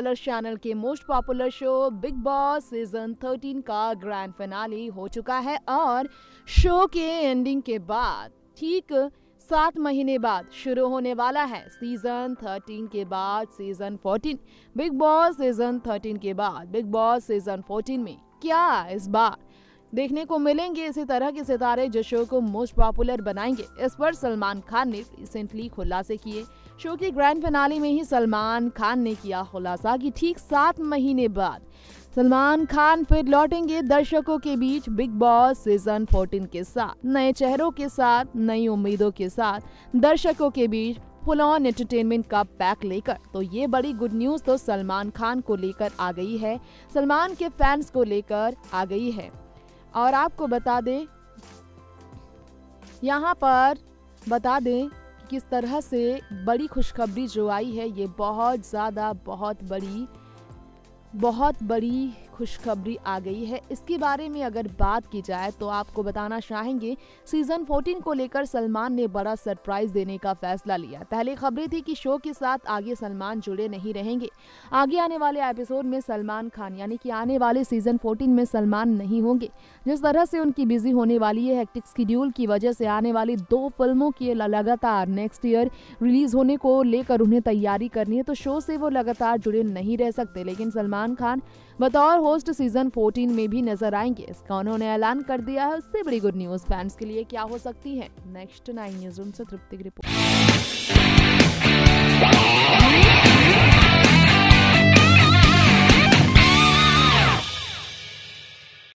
Colours channel के most popular show Bigg Boss season 13 का grand finale हो चुका है और शो के एंडिंग के बाद ठीक 7 महीने बाद शुरू होने वाला है सीजन 13 के बाद सीजन 14। बिग बॉस सीजन 13 के बाद बिग बॉस सीजन 14 में क्या इस बार देखने को मिलेंगे इसी तरह के सितारे जो शो को मोस्ट पॉपुलर बनाएंगे। इस पर सलमान खान ने रिसेंटली खुलासे किए। शो के ग्रैंड फिनाले में ही सलमान खान ने किया खुलासा कि ठीक 7 महीने बाद सलमान खान फिर लौटेंगे दर्शकों के बीच बिग बॉस सीजन 14 के साथ, नए चेहरों के साथ, नई उम्मीदों के साथ, दर्शकों के बीच फुल ऑन एंटरटेनमेंट का पैक लेकर। तो ये बड़ी गुड न्यूज तो सलमान खान को लेकर आ गई है, सलमान के फैंस को लेकर आ गई है। और आपको बता दें, यहाँ पर बता दें कि किस तरह से बड़ी खुशखबरी जो आई है, ये बहुत ज़्यादा बहुत बड़ी खुशखबरी आ गई है। इसके बारे में अगर बात की जाए तो आपको बताना चाहेंगे सीजन 14 को लेकर सलमान ने बड़ा सरप्राइज देने का फैसला लिया। पहले खबरें थी कि शो के साथ आगे सलमान जुड़े नहीं रहेंगे, आगे आने वाले एपिसोड में सलमान खान यानी कि आने वाले सीजन 14 में सलमान नहीं होंगे। जिस तरह से उनकी बिजी होने वाली है हेक्टिक शेड्यूल की वजह से आने वाली 2 फिल्मों की लगातार नेक्स्ट ईयर रिलीज होने को लेकर उन्हें तैयारी करनी है, तो शो से वो लगातार जुड़े नहीं रह सकते। लेकिन सलमान खान बतौर होस्ट सीजन 14 में भी नजर आएंगे, इसका उन्होंने ऐलान कर दिया है। उससे बड़ी गुड न्यूज फैंस के लिए क्या हो सकती है? नेक्स्ट 9 न्यूज़ रूम से तृप्ति की रिपोर्ट।